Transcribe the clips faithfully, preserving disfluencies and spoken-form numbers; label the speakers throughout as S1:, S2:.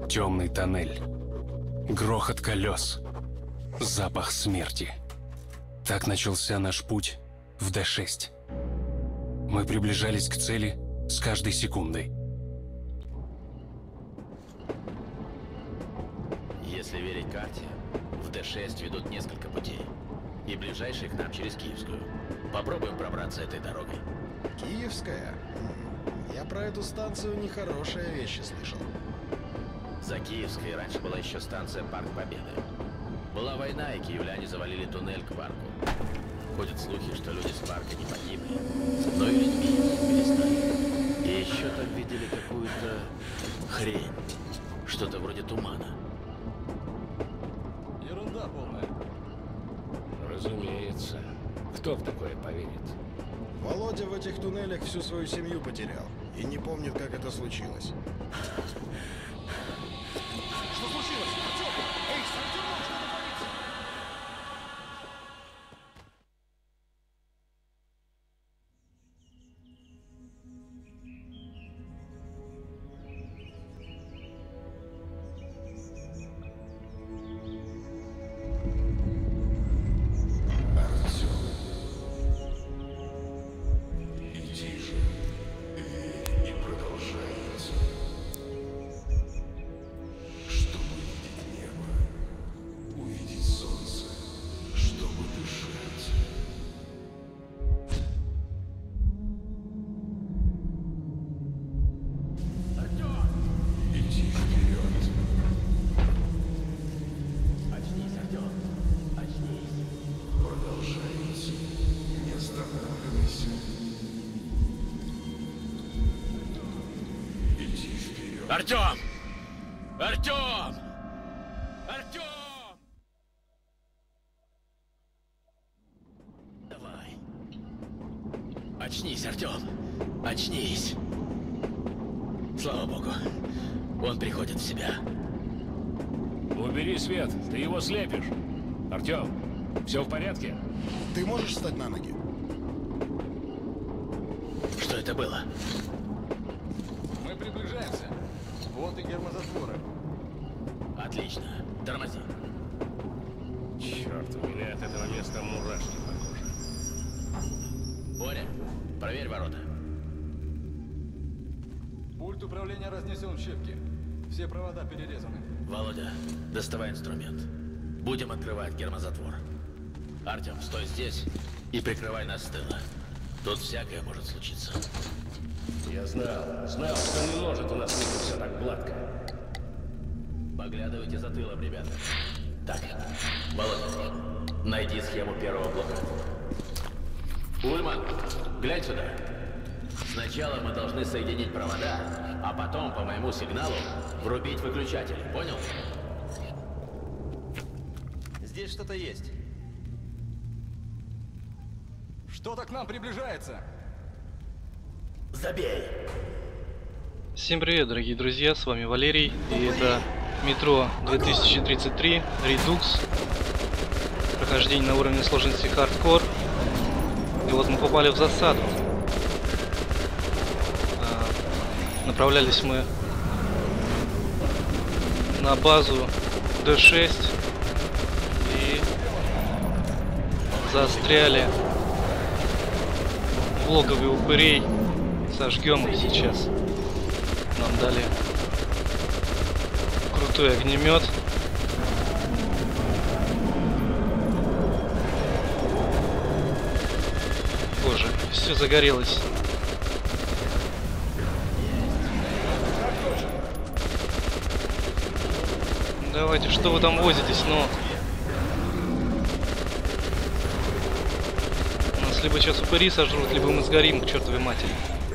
S1: Темный тоннель. Грохот колес. Запах смерти. Так начался наш путь в Дэ шесть. Мы приближались к цели с каждой секундой.
S2: Если верить карте, в Дэ шесть ведут несколько путей. И ближайший к нам через Киевскую. Попробуем пробраться этой дорогой.
S3: Киевская? Я про эту станцию нехорошие вещи слышал.
S2: За Киевской раньше была еще станция Парк Победы. Была война, и киевляне завалили туннель к парку. Ходят слухи, что люди с парка не погибли, но и людьми перестали. И еще там видели какую-то хрень. Что-то вроде тумана.
S4: Ерунда полная.
S5: Разумеется. Кто в такое поверит?
S3: Володя в этих туннелях всю свою семью потерял. И не помнит, как это случилось.
S4: Что случилось? Артём! Эй, с Артёмом что-то творится!
S2: Артём! Артём! Артём! Давай. Очнись, Артём. Очнись. Слава богу. Он приходит в себя.
S5: Убери свет, ты его слепишь. Артём, все в порядке?
S3: Ты можешь встать на ноги?
S2: Что это было?
S4: Мы приближаемся. Вот и гермозатворы.
S2: Отлично. Тормози.
S5: Черт, у меня от этого места мурашки по коже.
S2: Боря, проверь ворота.
S4: Пульт управления разнесен в щепки. Все провода перерезаны.
S2: Володя, доставай инструмент. Будем открывать гермозатвор. Артём, стой здесь и прикрывай нас с тыла. Тут всякое может случиться.
S5: Я знал, знал, что не может у нас выйти все так гладко.
S2: Поглядывайте за тылом, ребята. Так, Володя, найди схему первого блока. Ульман, глянь сюда. Сначала мы должны соединить провода, а потом по моему сигналу врубить выключатель. Понял?
S6: Здесь что-то есть.
S4: Что-то к нам приближается.
S2: Забей!
S7: Всем привет, дорогие друзья, с вами Валерий, и это Метро две тысячи тридцать три Redux, прохождение на уровне сложности Hardcore. И вот мы попали в засаду. А, направлялись мы на базу Дэ шесть и застряли в логове упырей. Сожгем их сейчас. Нам дали крутой огнемет. Боже, все загорелось. Давайте, что вы там возитесь, ну? Нас либо сейчас упыри сожрут, либо мы сгорим к чертовой матери.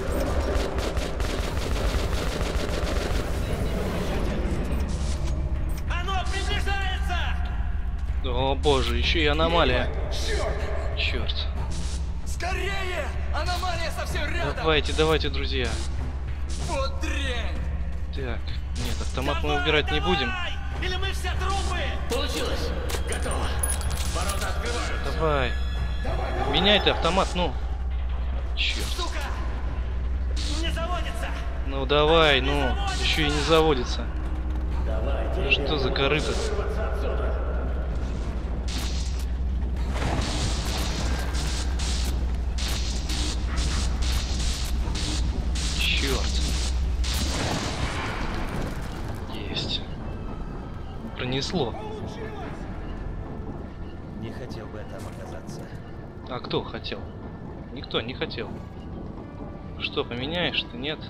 S7: О боже, еще и аномалия. Черт.
S4: Скорее! Аномалия совсем рядом!
S7: Давайте, давайте, друзья.
S4: Вот дрянь!
S7: Так, нет, автомат мы убирать не будем.
S6: Или мы все трупы!
S2: Получилось! Готово! Ворота открывают!
S7: Давай. Меняй ты автомат, ну. Черт.
S6: Сука! Не заводится!
S7: Ну давай, ну. Еще и не заводится.
S5: Давай,
S7: Что за корыто?
S5: вырваться отсюда.
S7: Черт. Есть. Пронесло.
S6: Не хотел бы там оказаться.
S7: А кто хотел? Никто не хотел. Что, поменяешь ты? Нет?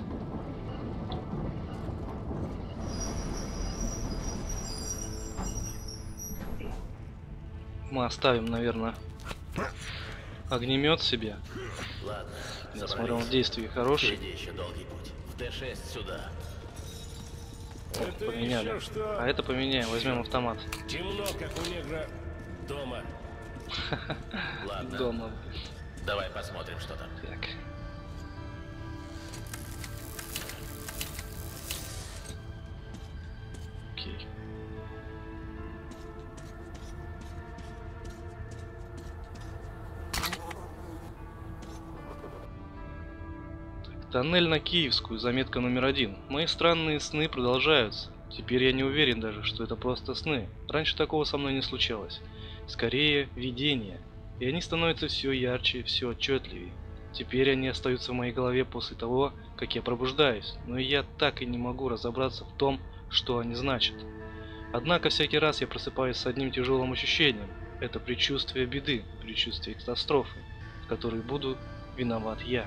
S7: Мы оставим, наверное, огнемет себе.
S2: Ладно,
S7: Я смотрю, он в
S2: собрались.
S7: действии хороший.
S2: Впереди еще долгий путь. В Д шесть сюда.
S5: Это
S7: Поменяли.
S5: еще что?
S7: А это поменяем, возьмем автомат.
S5: Темно, как у негра дома.
S2: Ладно,
S7: Дома.
S2: давай посмотрим, что там.
S7: Так. Окей. Так, тоннель на Киевскую, заметка номер один. Мои странные сны продолжаются. Теперь я не уверен даже, что это просто сны. Раньше такого со мной не случалось. Скорее, видения. И они становятся все ярче, все отчетливее. Теперь они остаются в моей голове после того, как я пробуждаюсь, но я так и не могу разобраться в том, что они значат. Однако всякий раз я просыпаюсь с одним тяжелым ощущением. Это предчувствие беды, предчувствие катастрофы, в которой буду виноват я.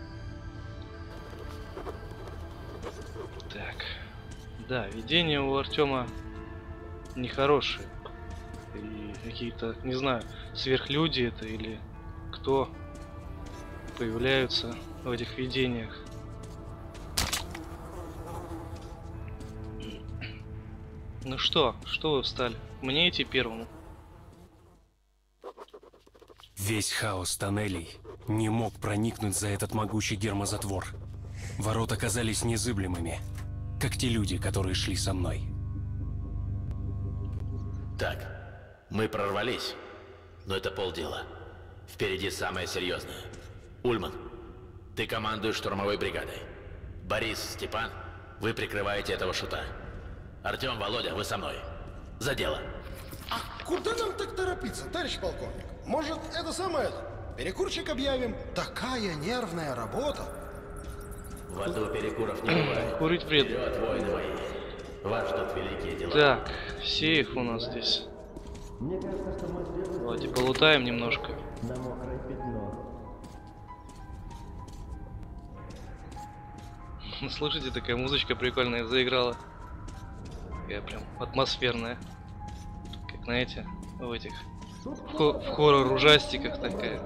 S7: Так. Да, видения у Артема нехорошие. И какие-то, не знаю, сверхлюди это или кто появляются в этих видениях. Ну что, что вы встали? Мне идти первому?
S1: Весь хаос тоннелей не мог проникнуть за этот могучий гермозатвор. Ворота казались незыблемыми, как те люди, которые шли со мной.
S2: Так, мы прорвались, но это полдела. Впереди самое серьезное. Ульман, ты командуешь штурмовой бригадой. Борис, Степан, вы прикрываете этого шута. Артем, Володя, вы со мной. За дело.
S3: А куда нам так торопиться, товарищ полковник? Может, это самое, перекурчик объявим? Такая нервная работа.
S2: В аду перекуров не бывает.
S7: Курить вредно.
S2: Вперед, воины мои. Вас ждут великие дела.
S7: Так, сейф у нас здесь. Давайте полутаем немножко. Слышите, такая музычка прикольная заиграла. Такая прям атмосферная. Как знаете, в этих в, хо в хоррор-ужастиках такая.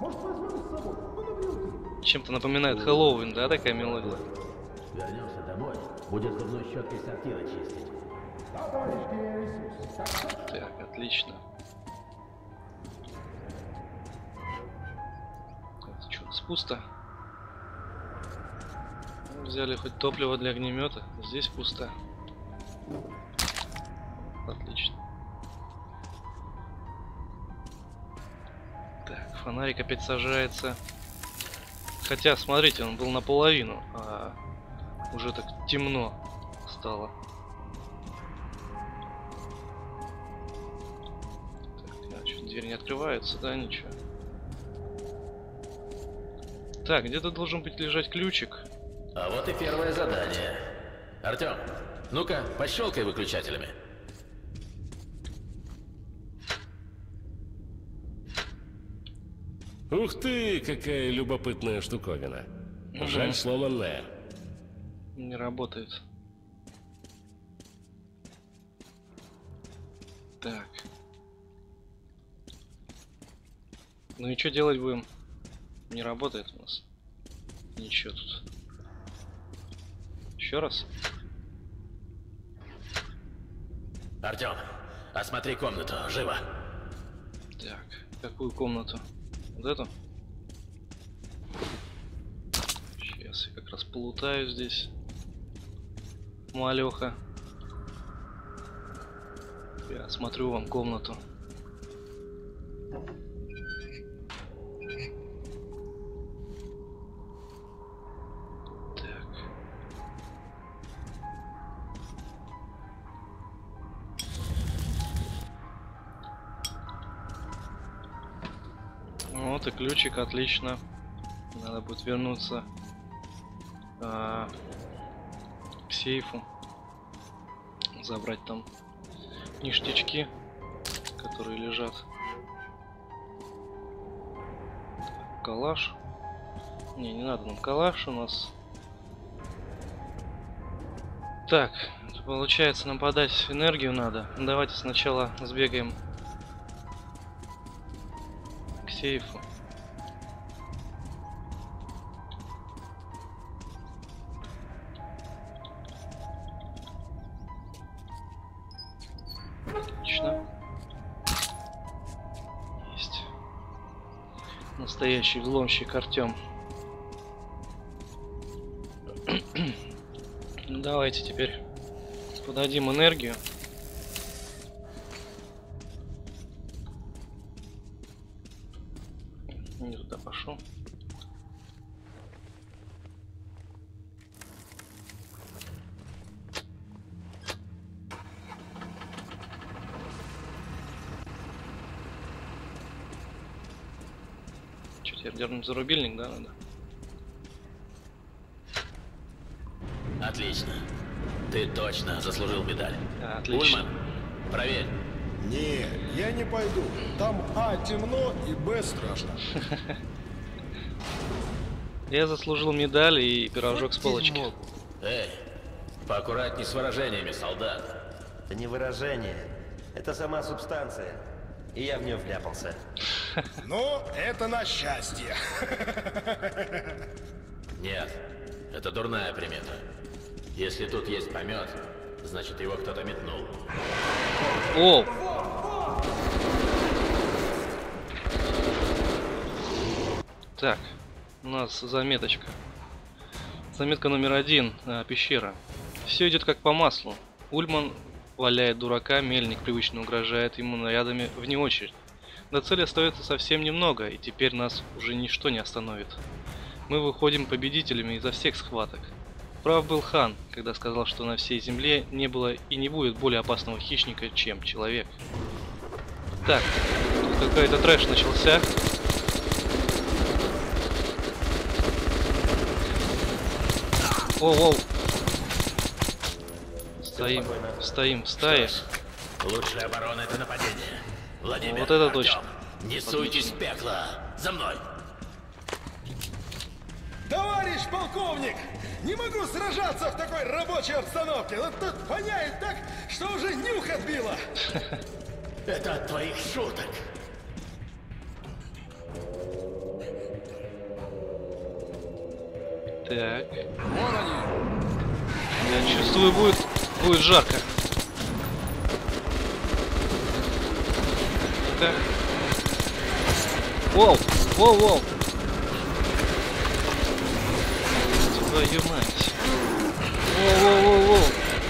S7: Чем-то напоминает Хэллоуин, да, такая мелодия?
S2: Вернемся домой. Будет зубной щеткой сортира чистить.
S7: Так, отлично. Это что, пусто? Взяли хоть топливо для огнемета. Здесь пусто. Отлично. Так, фонарик опять сажается. Хотя, смотрите, он был наполовину, а уже так темно стало. Так, а что, дверь не открывается, да, ничего. Так, где-то должен быть лежать ключик.
S2: А вот и первое задание. Артем, ну-ка, пощелкай выключателями.
S5: Ух ты, какая любопытная штуковина. Жаль,
S7: Мгм.
S5: сломанная.
S7: Не работает. Так. Ну и что делать будем? Не работает у нас. Ничего тут. Еще раз.
S2: Артем, осмотри комнату, живо.
S7: Так, какую комнату? Вот эту? Сейчас я как раз полутаю здесь. Малеха. Я осмотрю вам комнату. Так. Вот и ключик, отлично. Надо будет вернуться а, к сейфу. Забрать там ништячки, которые лежат. Калаш. Не, не надо нам калаш у нас. Так, получается, нам подать энергию надо. Давайте сначала сбегаем к сейфу. Отлично. Есть. Настоящий взломщик Артем. Давайте теперь подадим энергию. Не туда пошел. Что, теперь дернуть за рубильник, да, надо?
S2: Отлично. Ты точно заслужил медаль.
S7: А, отлично.
S2: Ульман, проверь.
S3: Не, я не пойду. Там А темно и Б страшно.
S7: Я заслужил медаль и пирожок с полочки.
S2: Эй, поаккуратней с выражениями, солдат.
S6: Это не выражение, это сама субстанция. И я в нее вляпался.
S3: Ну, это на счастье.
S2: Нет, это дурная примета. Если тут есть помет, значит его кто-то метнул.
S7: О! Так, у нас заметочка. Заметка номер один. А, пещера. Все идет как по маслу. Ульман валяет дурака, мельник привычно угрожает ему нарядами вне очередь. До цели остается совсем немного, и теперь нас уже ничто не остановит. Мы выходим победителями изо всех схваток. Прав был хан, когда сказал, что на всей земле не было и не будет более опасного хищника, чем человек. Так, тут какой-то трэш начался. Оу-оу. Стоим, стоим в стае.
S2: Лучшая оборона — это нападение. Владимир,
S7: Вот это
S2: Артем,
S7: точно.
S2: не суйтесь в пекло. За мной.
S3: Товарищ полковник! Не могу сражаться в такой рабочей обстановке. Вот тут воняет так, что уже нюх отбило.
S2: Это от твоих шуток.
S7: Так,
S4: Вон они.
S7: я чувствую, будет, будет жарко. Так. Воу, воу, воу. Твою мать. Воу, воу, воу, воу.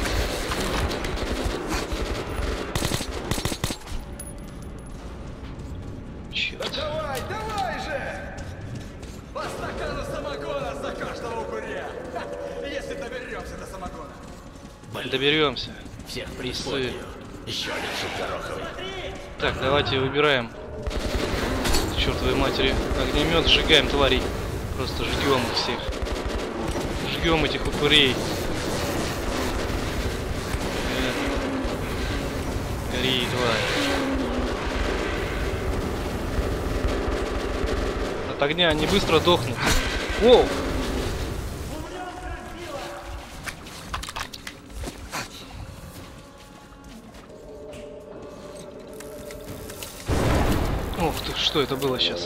S7: Черт.
S3: Давай, давай же!
S4: По стакану самогона за каждого упыря. Ха, если доберемся до самогона.
S7: Доберемся.
S2: Всех в преисподнюю. Еще один шут гороховый.
S7: Так, давайте выбираем. К чертовой матери. Огнемет, сжигаем тварей. Просто жгем их всех. Жгем этих упырей. Э. Гори, тварь. От огня они быстро дохнут. Воу! Ух ты, что это было сейчас?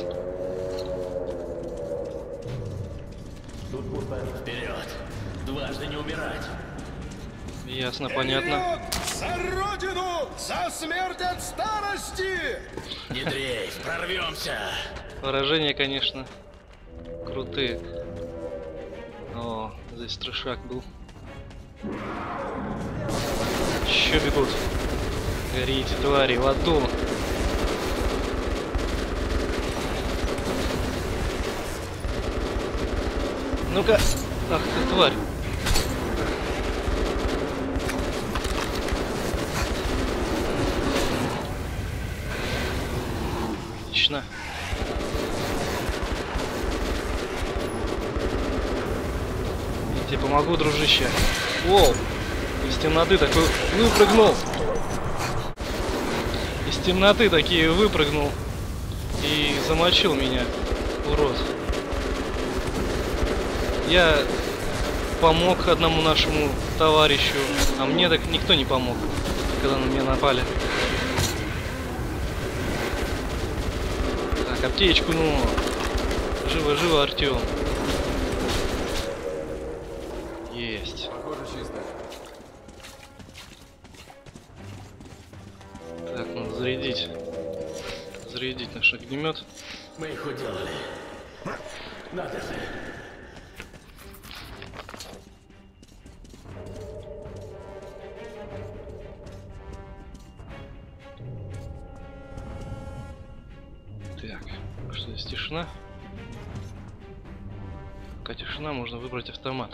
S2: Вперед! Дважды не умирать!
S7: Ясно, понятно.
S3: Вперед! За родину! За смерть от старости!
S2: Не дрейф, прорвемся!
S7: Выражения, конечно, крутые. О, здесь трешак был. Еще бегут. Горите, твари, в аду. Ну-ка. Ах ты, тварь. Отлично. Тебе помогу, дружище. Воу! Из темноты такой выпрыгнул. Из темноты такие выпрыгнул. И замочил меня, урод. Я помог одному нашему товарищу, а мне так никто не помог, когда на меня напали. Так, аптечку, ну. Живо-живо, Артем. Есть.
S4: Похоже, чисто.
S7: Так, надо зарядить. Зарядить наш огнемет.
S2: Мы их уделали. Надо же.
S7: Так, что здесь тишина? Пока тишина, можно выбрать автомат.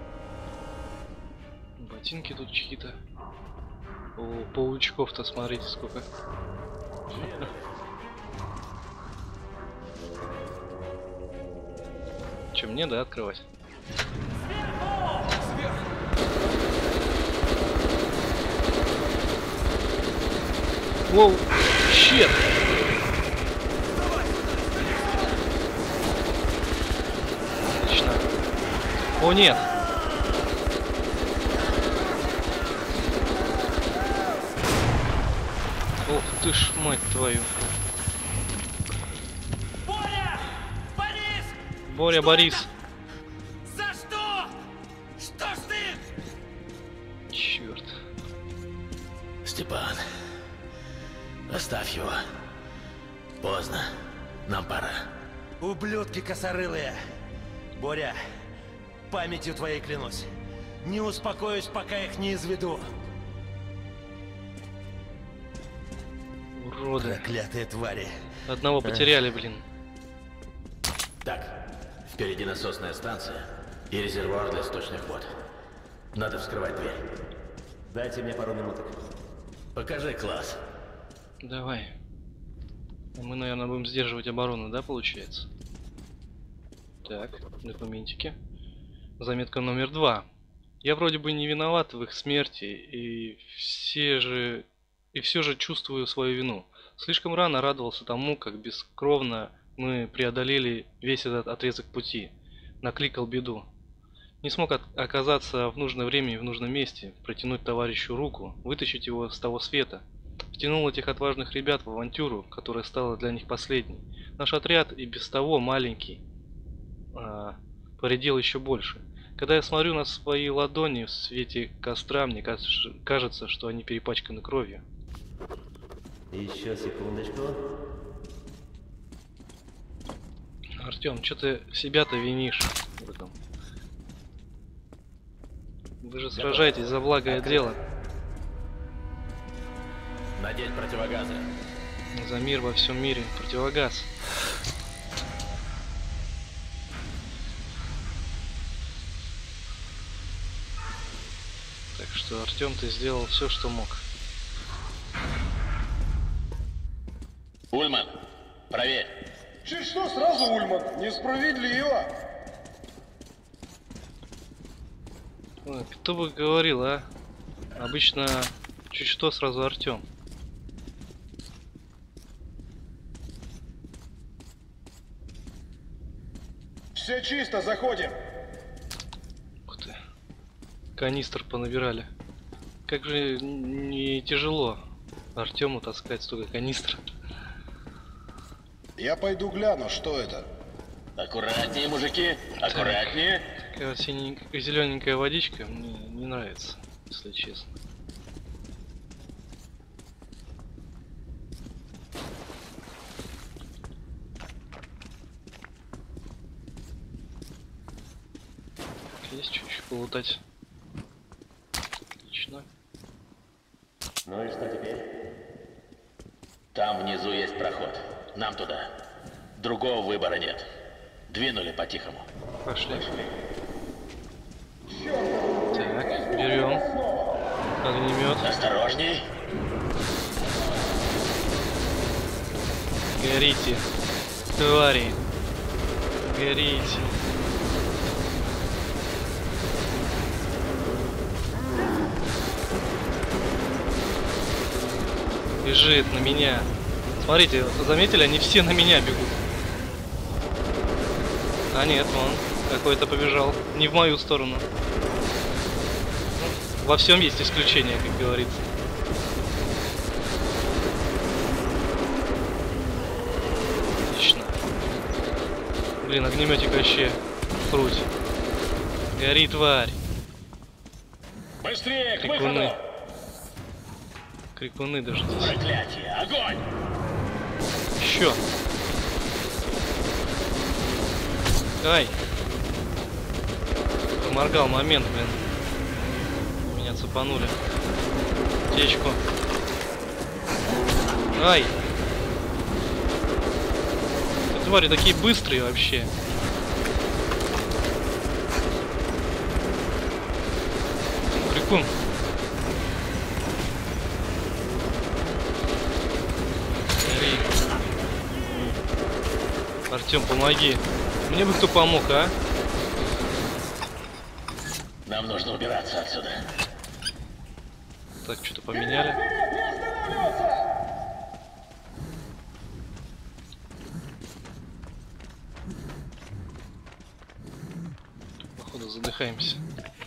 S7: Ботинки тут чьи-то. О, паучков-то смотрите сколько. Че, мне, да, открывать? Воу, щет! Отлично. О, нет! Ох ты ж, мать твою.
S4: Боря! Борис!
S7: Боря, Борис.
S4: За что? Что ж ты?
S7: Черт.
S2: Степан, оставь его. Поздно. Нам пора.
S6: Ублюдки косорылые. Боря, памятью твоей клянусь. Не успокоюсь, пока их не изведу.
S7: Уроды.
S6: Проклятые твари.
S7: Одного потеряли, блин.
S2: Так, впереди насосная станция и резервуар для сточных вод. Надо вскрывать дверь.
S6: Дайте мне пару минуток.
S2: Покажи класс.
S7: Давай. Мы, наверное, будем сдерживать оборону, да, получается? Так, документики. Заметка номер два. Я вроде бы не виноват в их смерти, и все же... И все же чувствую свою вину. Слишком рано радовался тому, как бескровно мы преодолели весь этот отрезок пути. Накликал беду. Не смог от оказаться в нужное время и в нужном месте, протянуть товарищу руку, вытащить его с того света. Втянул этих отважных ребят в авантюру, которая стала для них последней. Наш отряд и без того маленький а, поредел еще больше. Когда я смотрю на свои ладони в свете костра, мне кажется, что они перепачканы кровью.
S6: Еще секундочку.
S7: Артем, что ты себя-то винишь в этом? Вы же сражаетесь за благое дело.
S2: Надеть противогазы.
S7: За мир во всем мире. Противогаз. Так что, Артем, ты сделал все, что мог.
S2: Ульман, проверь.
S3: Чуть что, сразу, Ульман, несправедливо.
S7: Ой, кто бы говорил, а? Обычно чуть что, сразу Артем.
S3: Все чисто, заходим.
S7: Ух ты. Канистр понабирали. Как же не тяжело Артему таскать столько канистр.
S3: Я пойду гляну, что это.
S2: Аккуратнее, мужики, аккуратнее.
S7: Такая вот синенькая, зелененькая водичка мне не нравится, если честно. Есть чуть-чуть полутать. Отлично.
S6: Ну и что теперь?
S2: Там внизу есть проход. Нам туда. Другого выбора нет. Двинули по-тихому.
S7: Пошли. Так, берем огнемет.
S2: Осторожней.
S7: Горите, твари. Горите. Бежит на меня. Смотрите, заметили, они все на меня бегут. А нет, он какой-то побежал. Не в мою сторону. Во всем есть исключение, как говорится. Отлично. Блин, огнеметик вообще круть. Гори, тварь.
S5: Быстрее, к
S7: Крикуны.
S5: выходу!
S7: Крикуны даже здесь.
S5: Проклятие! Огонь!
S7: Еще. Ай. Проморгал момент, блин. Меня цепанули. Течку. Ай. Эти твари такие быстрые вообще. Крикун. Артем, помоги. Мне бы кто помог, а?
S5: Нам нужно убираться отсюда.
S7: Так, что-то поменяли. Походу задыхаемся.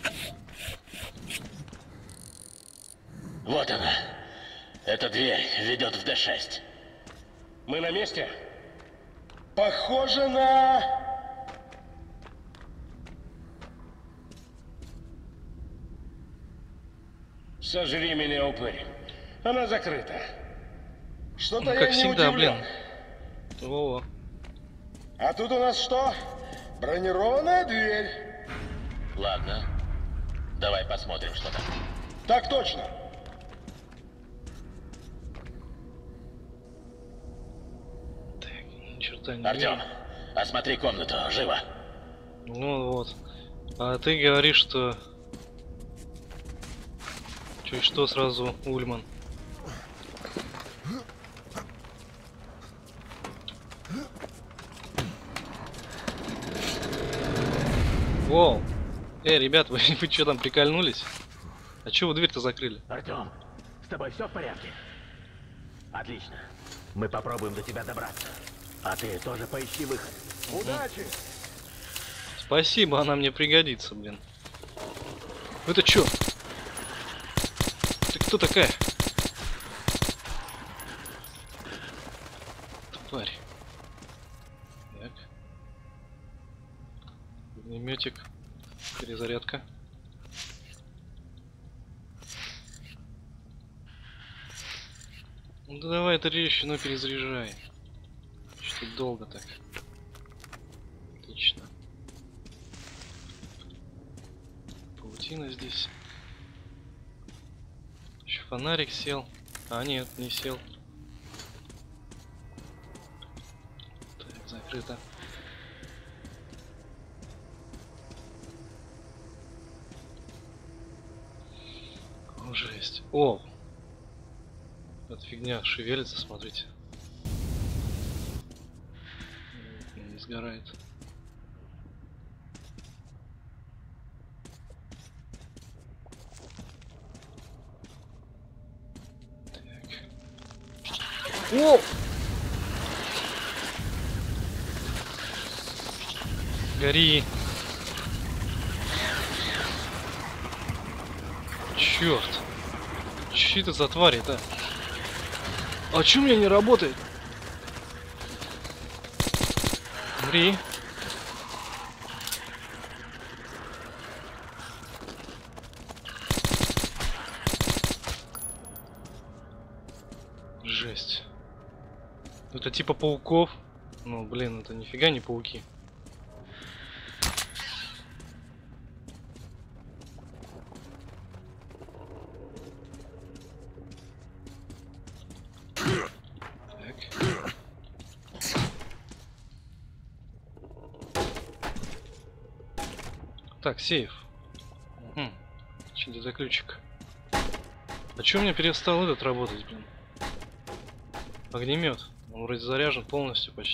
S5: Вот она. Эта дверь ведет в Д шесть. Мы на месте? Похоже на... Сожри меня, упырь. Она закрыта. Что-то
S7: Ну,
S5: я
S7: как
S5: не
S7: всегда,
S5: удивлен.
S7: блин. Во-во.
S3: А тут у нас что? Бронированная дверь.
S2: Ладно. Давай посмотрим, что там.
S3: Так точно.
S7: Так, ни черта не
S2: Артем,
S7: вижу.
S2: осмотри комнату, живо.
S7: Ну вот. А ты говоришь, что... Чё и что сразу, Ульман? Воу! Эй, ребят, вы, вы что там прикольнулись? А чё вы дверь-то закрыли?
S2: Артем, с тобой все в порядке? Отлично. Мы попробуем до тебя добраться. А ты тоже поищи выход.
S3: Удачи.
S7: Спасибо, она мне пригодится, блин. Это чё? Ты кто такая? Тварь. Так. Огнеметик. Перезарядка. Ну да давай это речь, но перезаряжай. Что долго так. Отлично. Паутина здесь. Еще фонарик сел. А нет, не сел. Так, закрыто. О, жесть. О! Эта фигня шевелится, смотрите. Не сгорает. О! Гори! Черт! Че это за твари-то? А чё у меня не работает? Умри! Жесть. Это типа пауков. Ну, блин, это нифига не пауки. Так. Так, сейф. Угу. Что за ключик? А чё у меня перестал этот работать, блин? Огнемет. Он вроде заряжен полностью почти.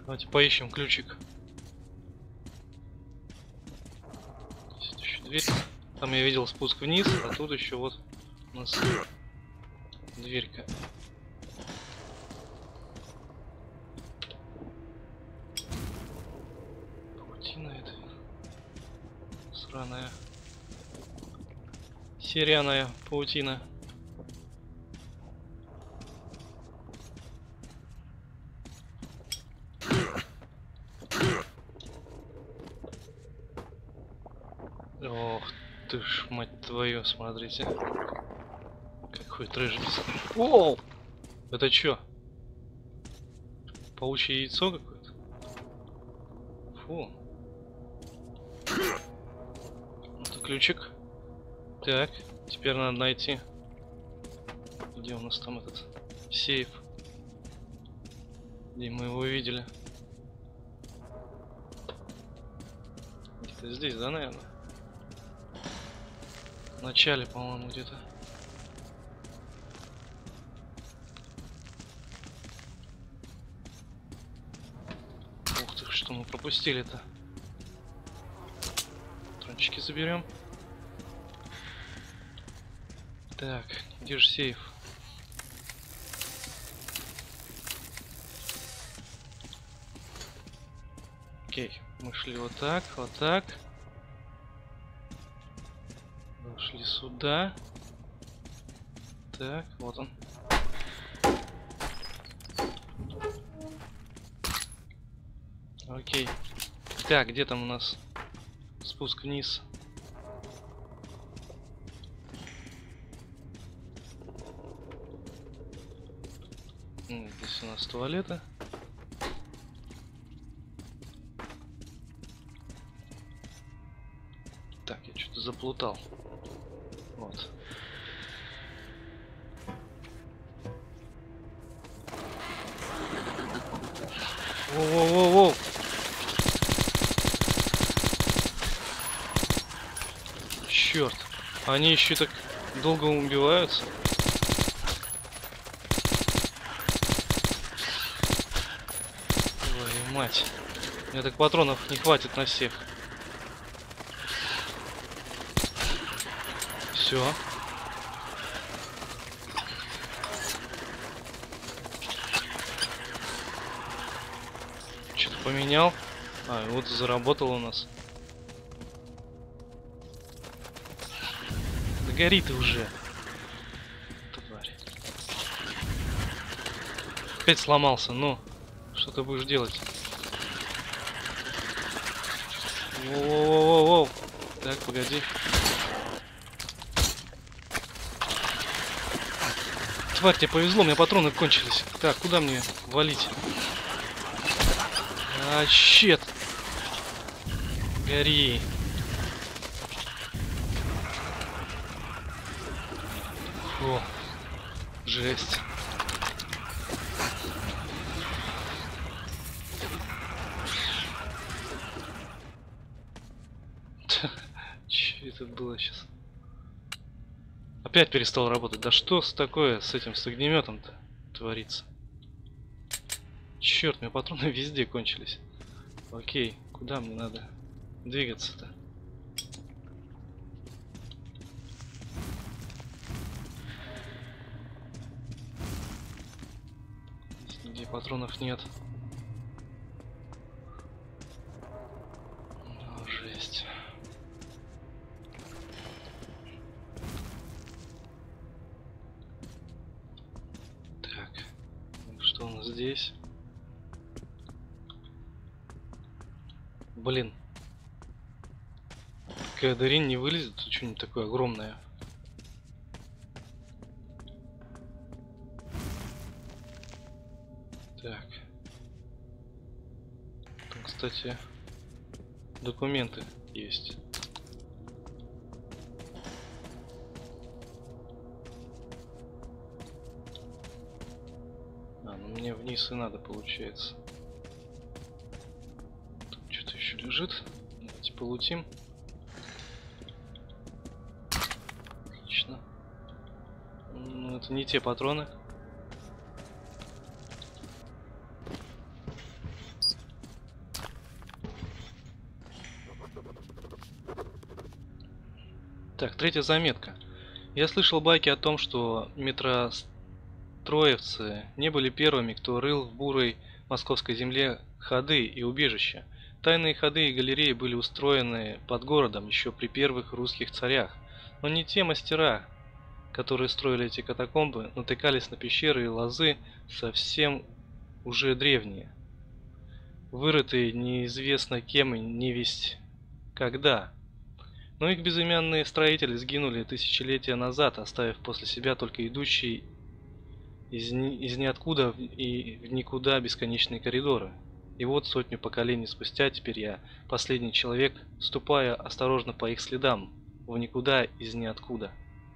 S7: Давайте поищем ключик. Здесь еще дверь. Там я видел спуск вниз, а тут еще вот у нас дверька. Паутина это сраная. Серианая паутина. Ох ты ж, мать твою, смотрите. Какой трэш. Оу! Это чё? Паучье яйцо какое-то? Фу. Это ключик. Так, теперь надо найти. Где у нас там этот сейф? Где мы его видели? Где-то здесь, да, наверное? В начале, по-моему, где-то. Ух ты, что мы пропустили-то? Трончики заберем. Так, где же сейф? Окей, мы шли вот так, вот так. Шли сюда. Так, вот он. Окей. Так, где там у нас спуск вниз? Здесь у нас туалеты. Так, я что-то заплутал. Вот. Воу-воу-воу-воу! Черт, они еще так долго убиваются. Ой, мать. У меня так патронов не хватит на всех. Все. Что-то поменял. А, вот заработал у нас. Да гори ты уже. Тварь. Опять сломался, ну. Что ты будешь делать? Воу-воу-воу-воу. Так, погоди. Тварь, тебе повезло, у меня патроны кончились. Так, куда мне валить? А, щет. Гори. Фу. Жесть. Че это было сейчас? Опять перестал работать. Да что с такое с этим с огнеметом-то творится? Черт, у меня патроны везде кончились. Окей, куда мне надо двигаться-то? Здесь нигде патронов нет. О, жесть. Что у нас здесь? Блин. Кадарин не вылезет, тут что-нибудь такое огромное. Так. Там, кстати, документы есть. А, ну мне вниз и надо, получается. Тут что-то еще лежит. Давайте полутим. Отлично. Ну, это не те патроны. Так, третья заметка. Я слышал байки о том, что метростроевцы не были первыми, кто рыл в бурой московской земле ходы и убежища. Тайные ходы и галереи были устроены под городом еще при первых русских царях. Но не те мастера, которые строили эти катакомбы, натыкались на пещеры и лозы совсем уже древние, вырытые неизвестно кем и невесть когда. Но их безымянные строители сгинули тысячелетия назад, оставив после себя только идущие из, ни, из ниоткуда и в никуда бесконечные коридоры. И вот сотню поколений спустя теперь я последний человек, ступая осторожно по их следам, в никуда из ниоткуда.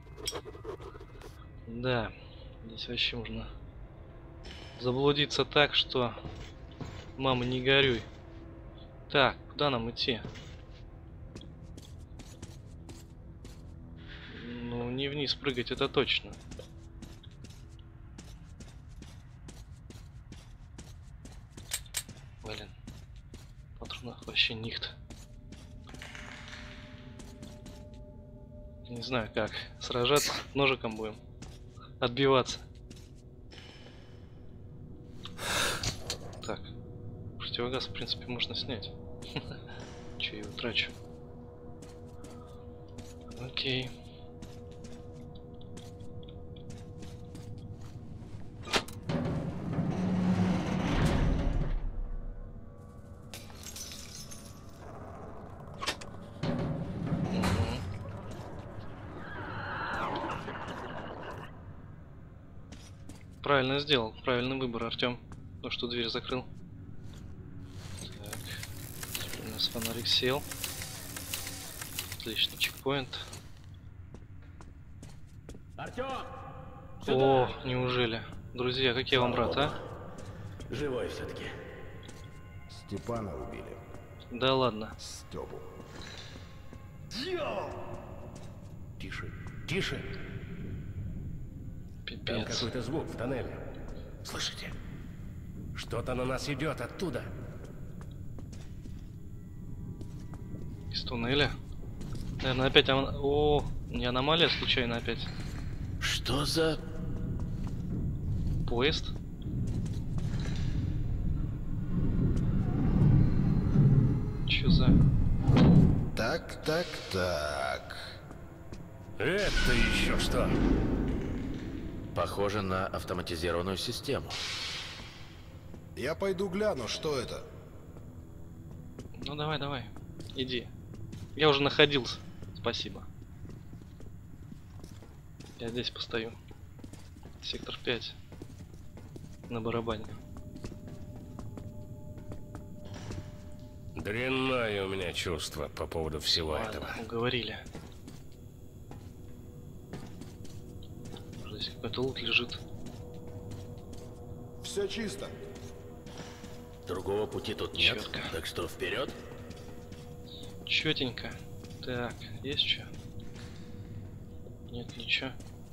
S7: Да, здесь вообще можно заблудиться так, что мама не горюй. Так, куда нам идти? Ну, не вниз прыгать, это точно. Блин, патронов вообще нихт. Не знаю как. Сражаться ножиком будем. Отбиваться. Так. Противогаз, в принципе, можно снять. Че я его трачу? Окей. Правильно сделал, правильный выбор, Артем. Ну что, дверь закрыл. Так, теперь у нас фонарик сел. Отличный чекпоинт.
S2: Артем!
S7: О, неужели? Друзья, как я вам рад, а?
S2: Живой все-таки.
S3: Степана убили.
S7: Да ладно.
S3: Степу.
S5: Тише, тише. Там
S7: Пипец.
S5: какой-то звук в тоннеле. Слышите? Что-то на нас идет оттуда.
S7: Из туннеля. Наверное, опять ан... О, не аномалия случайно опять.
S2: Что за...
S7: Поезд? Чё за...
S3: Так, так, так.
S5: Это еще что?
S2: Похоже на автоматизированную систему.
S3: Я пойду гляну, что это.
S7: Ну давай, давай. Иди. Я уже находился. Спасибо. Я здесь постою. Сектор пять. На барабане.
S5: Дрянное у меня чувство по поводу всего этого.
S7: Ладно, уговорили. Здесь какой-то лут лежит.
S3: Все чисто.
S2: Другого пути тут нет,
S7: Чётко.
S2: так что вперед.
S7: Четенько. Так, есть что? Нет, ничего.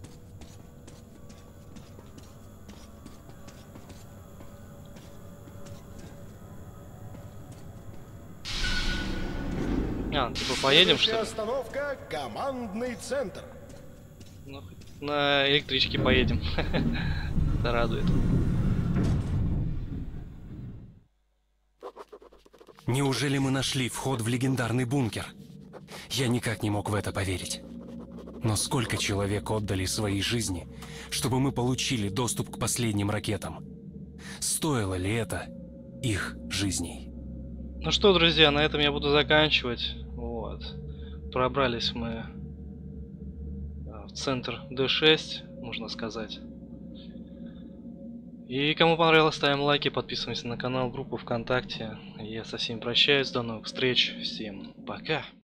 S7: А, типа поедем, что ли?
S3: Остановка — командный центр.
S7: Ну, на электричке поедем. Это радует.
S1: Неужели мы нашли вход в легендарный бункер? Я никак не мог в это поверить. Но сколько человек отдали свои жизни, чтобы мы получили доступ к последним ракетам? Стоило ли это их жизней?
S7: Ну что, друзья, на этом я буду заканчивать. Вот. Пробрались мы в центр Д шесть, можно сказать. И кому понравилось, ставим лайки, подписываемся на канал, группу ВКонтакте. Я со всеми прощаюсь, до новых встреч, всем пока.